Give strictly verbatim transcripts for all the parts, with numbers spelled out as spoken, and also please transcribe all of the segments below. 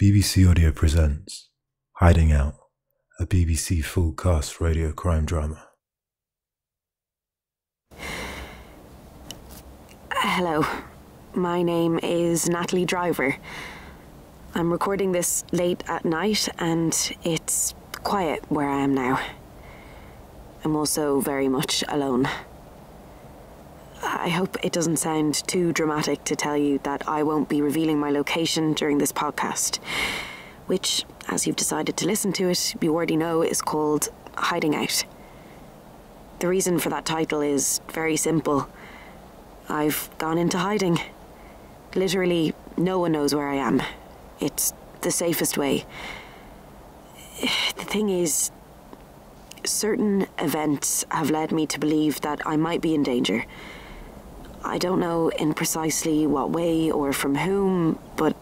B B C Audio presents Hiding Out, a B B C full-cast radio crime drama. Hello, my name is Natalie Driver. I'm recording this late at night and it's quiet where I am now. I'm also very much alone. I hope it doesn't sound too dramatic to tell you that I won't be revealing my location during this podcast, which, as you've decided to listen to it, you already know is called Hiding Out. The reason for that title is very simple. I've gone into hiding. Literally, no one knows where I am. It's the safest way. The thing is, certain events have led me to believe that I might be in danger. I don't know in precisely what way or from whom, but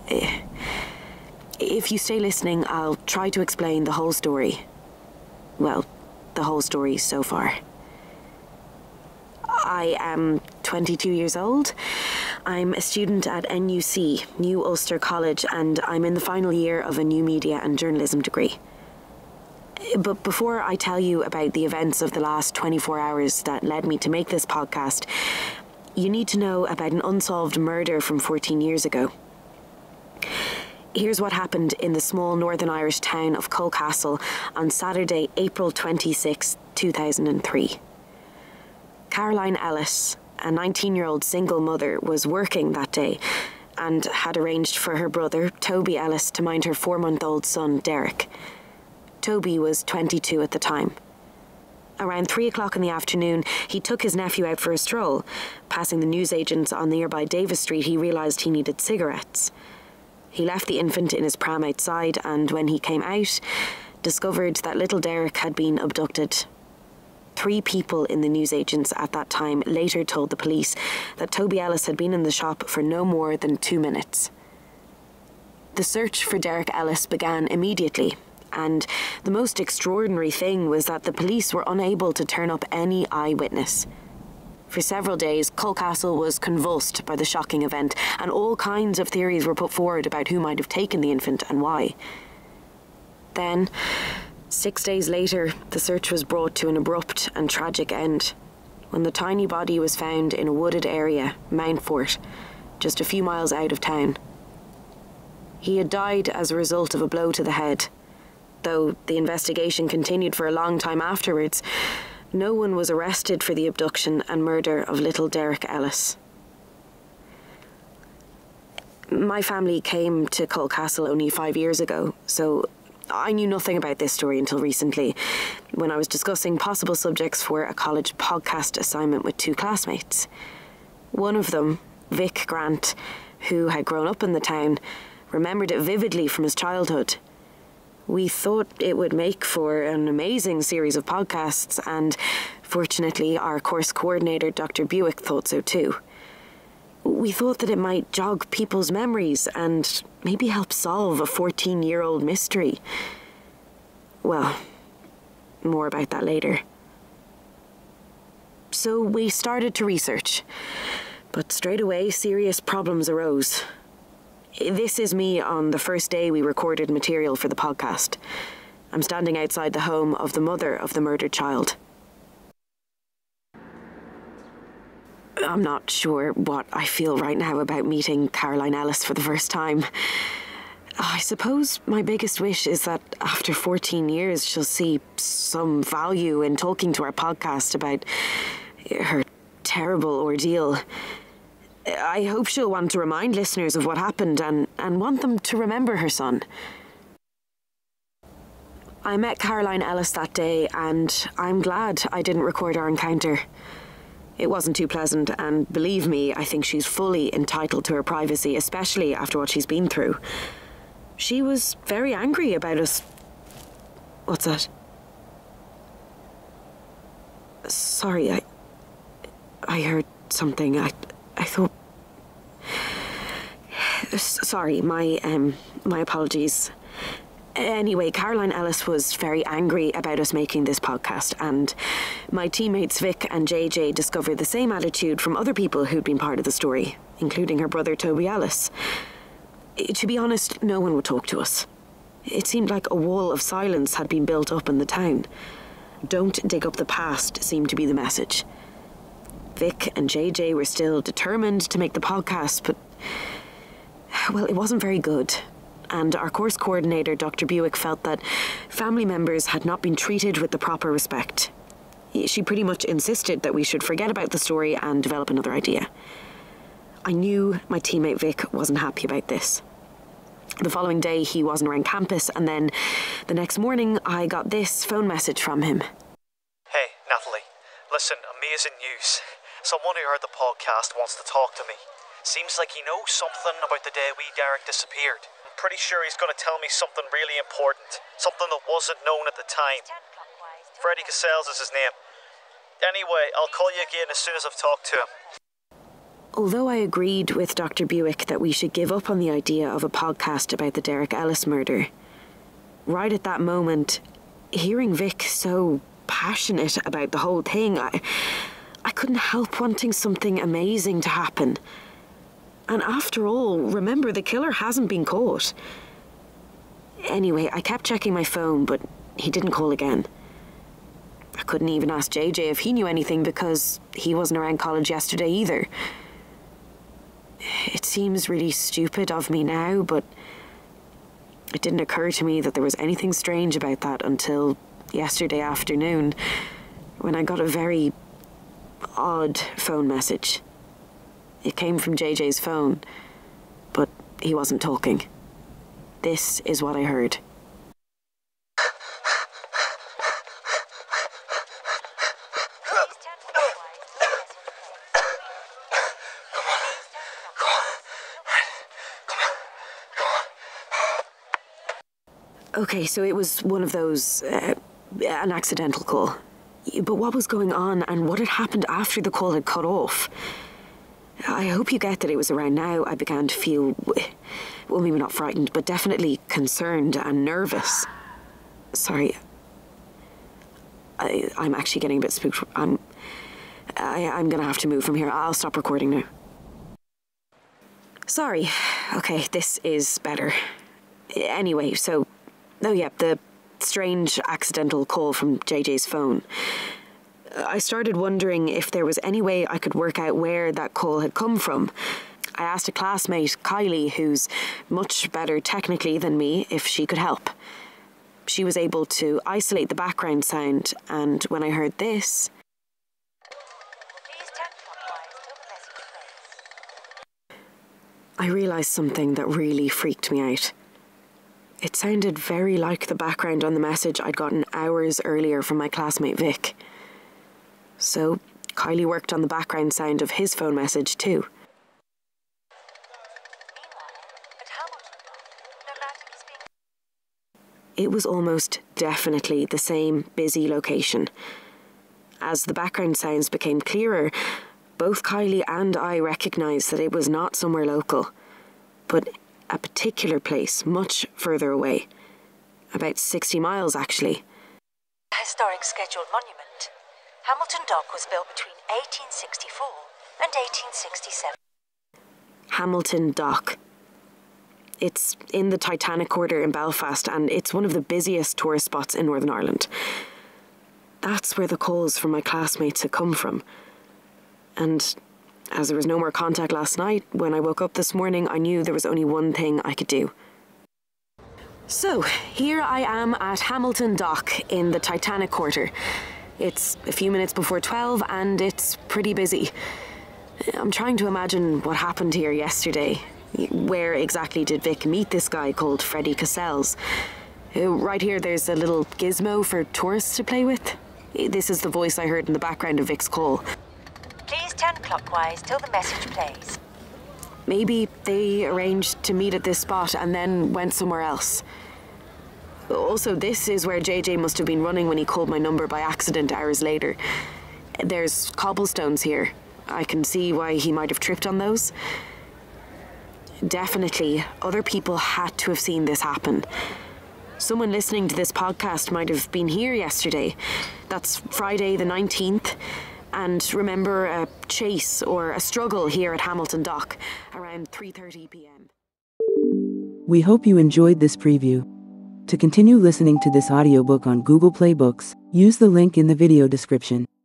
if you stay listening, I'll try to explain the whole story. Well, the whole story so far. I am twenty-two years old. I'm a student at N U C, New Ulster College, and I'm in the final year of a new media and journalism degree. But before I tell you about the events of the last twenty-four hours that led me to make this podcast, you need to know about an unsolved murder from fourteen years ago. Here's what happened in the small Northern Irish town of Culcastle on Saturday, April twenty-sixth, two thousand three. Caroline Ellis, a nineteen-year-old single mother, was working that day and had arranged for her brother, Toby Ellis, to mind her four-month-old son, Derek. Toby was twenty-two at the time. Around three o'clock in the afternoon, he took his nephew out for a stroll. Passing the newsagents on nearby Davis Street, he realised he needed cigarettes. He left the infant in his pram outside, and when he came out, discovered that little Derek had been abducted. Three people in the newsagents at that time later told the police that Toby Ellis had been in the shop for no more than two minutes. The search for Derek Ellis began immediately. And the most extraordinary thing was that the police were unable to turn up any eyewitness. For several days, Culcastle was convulsed by the shocking event, and all kinds of theories were put forward about who might have taken the infant and why. Then, six days later, the search was brought to an abrupt and tragic end, when the tiny body was found in a wooded area, Mountfort, just a few miles out of town. He had died as a result of a blow to the head. Though the investigation continued for a long time afterwards, no one was arrested for the abduction and murder of little Derek Ellis. My family came to Culcastle only five years ago, so I knew nothing about this story until recently, when I was discussing possible subjects for a college podcast assignment with two classmates. One of them, Vic Grant, who had grown up in the town, remembered it vividly from his childhood. We thought it would make for an amazing series of podcasts, and fortunately our course coordinator, Doctor Buick, thought so too. We thought that it might jog people's memories and maybe help solve a fourteen-year-old mystery. Well, more about that later. So we started to research, but straight away serious problems arose. This is me on the first day we recorded material for the podcast. I'm standing outside the home of the mother of the murdered child. I'm not sure what I feel right now about meeting Caroline Ellis for the first time. I suppose my biggest wish is that after fourteen years she'll see some value in talking to our podcast about her terrible ordeal. I hope she'll want to remind listeners of what happened and, and want them to remember her son. I met Caroline Ellis that day, and I'm glad I didn't record our encounter. It wasn't too pleasant, and believe me, I think she's fully entitled to her privacy, especially after what she's been through. She was very angry about us. What's that? Sorry, I... I heard something. I... I thought... Sorry, my, um, my apologies. Anyway, Caroline Ellis was very angry about us making this podcast, and my teammates Vic and J J discovered the same attitude from other people who'd been part of the story, including her brother Toby Ellis. To be honest, no one would talk to us. It seemed like a wall of silence had been built up in the town. Don't dig up the past seemed to be the message. Vic and J J were still determined to make the podcast, but, well, it wasn't very good. And our course coordinator, Doctor Buick, felt that family members had not been treated with the proper respect. She pretty much insisted that we should forget about the story and develop another idea. I knew my teammate Vic wasn't happy about this. The following day, he wasn't around campus, and then the next morning, I got this phone message from him. Hey, Natalie. Listen, amazing news. Someone who heard the podcast wants to talk to me. Seems like he knows something about the day wee Derek disappeared. I'm pretty sure he's going to tell me something really important. Something that wasn't known at the time. Freddie Cassels is his name. Anyway, I'll call you again as soon as I've talked to him. Although I agreed with Doctor Buick that we should give up on the idea of a podcast about the Derek Ellis murder, right at that moment, hearing Vic so passionate about the whole thing, I, I couldn't help wanting something amazing to happen. And after all, remember, the killer hasn't been caught. Anyway, I kept checking my phone, but he didn't call again. I couldn't even ask J J if he knew anything because he wasn't around college yesterday either. It seems really stupid of me now, but it didn't occur to me that there was anything strange about that until yesterday afternoon, when I got a very odd phone message. It came from J J's phone, but he wasn't talking. This is what I heard. Okay, so it was one of those, uh, an accidental call. But what was going on and what had happened after the call had cut off? I hope you get that it was around now I began to feel, well, maybe not frightened, but definitely concerned and nervous. Sorry. I, I'm actually getting a bit spooked. I'm, I, I'm gonna have to move from here. I'll stop recording now. Sorry. Okay, this is better. Anyway, so... Oh yeah, the strange accidental call from J J's phone. I started wondering if there was any way I could work out where that call had come from. I asked a classmate, Kylie, who's much better technically than me, if she could help. She was able to isolate the background sound, and when I heard this... I realised something that really freaked me out. It sounded very like the background on the message I'd gotten hours earlier from my classmate Vic. So, Kylie worked on the background sound of his phone message too. It was almost definitely the same busy location. As the background sounds became clearer, both Kylie and I recognised that it was not somewhere local, but a particular place much further away. About sixty miles, actually. A historic scheduled monument. Hamilton Dock was built between eighteen sixty-four and eighteen sixty-seven. Hamilton Dock. It's in the Titanic Quarter in Belfast, and it's one of the busiest tourist spots in Northern Ireland. That's where the calls from my classmates had come from. And as there was no more contact last night, when I woke up this morning, I knew there was only one thing I could do. So, here I am at Hamilton Dock in the Titanic Quarter. It's a few minutes before twelve and it's pretty busy. I'm trying to imagine what happened here yesterday. Where exactly did Vic meet this guy called Freddie Cassels? Right here there's a little gizmo for tourists to play with. This is the voice I heard in the background of Vic's call. Please turn clockwise till the message plays. Maybe they arranged to meet at this spot and then went somewhere else. Also, this is where J J must have been running when he called my number by accident hours later. There's cobblestones here. I can see why he might have tripped on those. Definitely, other people had to have seen this happen. Someone listening to this podcast might have been here yesterday. That's Friday the nineteenth. And remember a chase or a struggle here at Hamilton Dock around three thirty p m We hope you enjoyed this preview. To continue listening to this audiobook on Google Play Books, use the link in the video description.